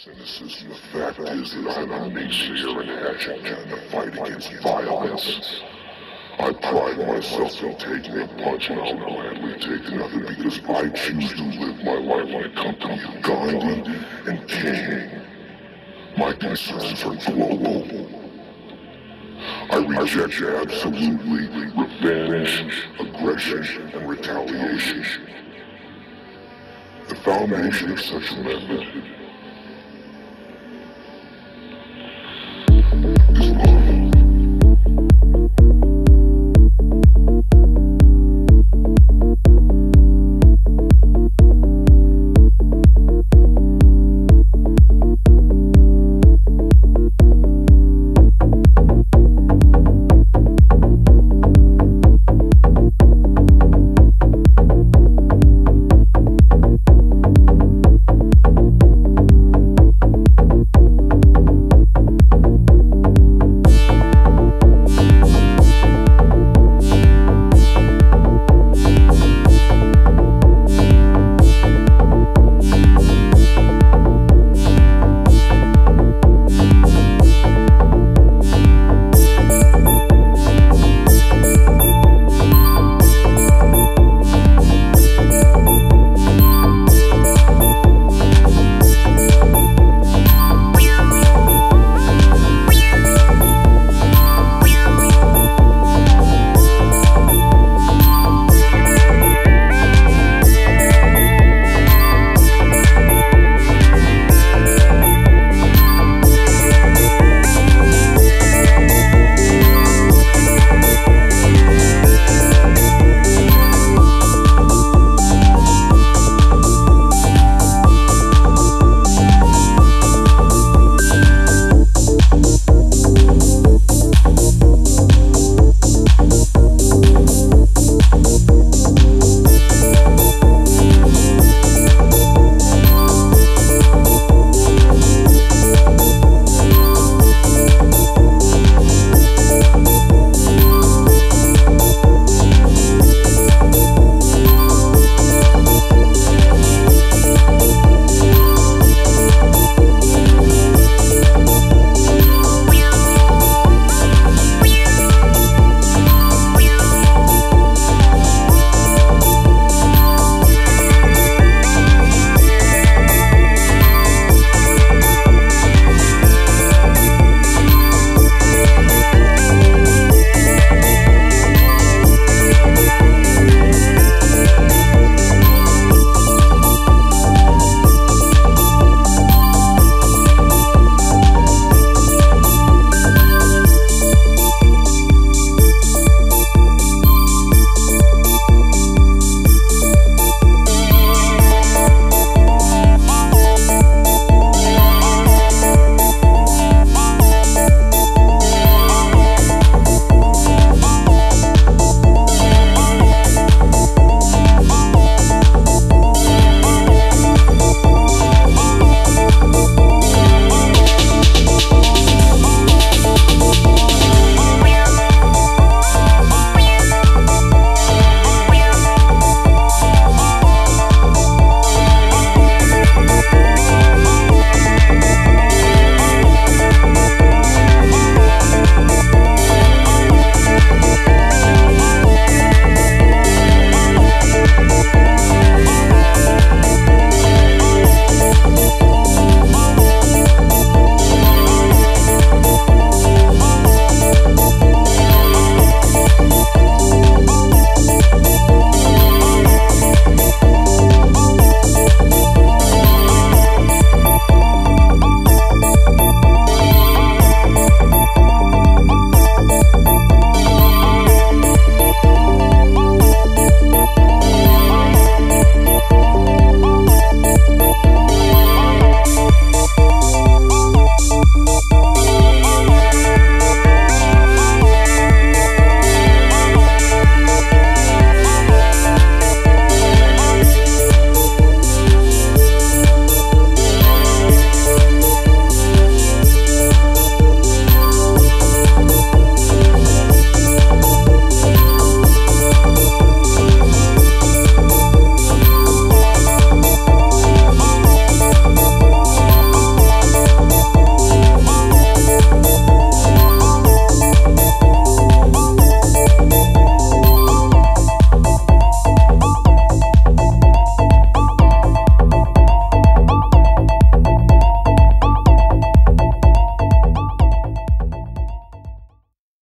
cynicism. The fact is that I'm a naysayer and agitator in the fight against violence. I pride myself in taking a punch and I'll gladly take another because I choose to live my life in the company of Gandhi and King. My concerns are global. I reject absolutely revenge, aggression, and retaliation. The foundation of such a method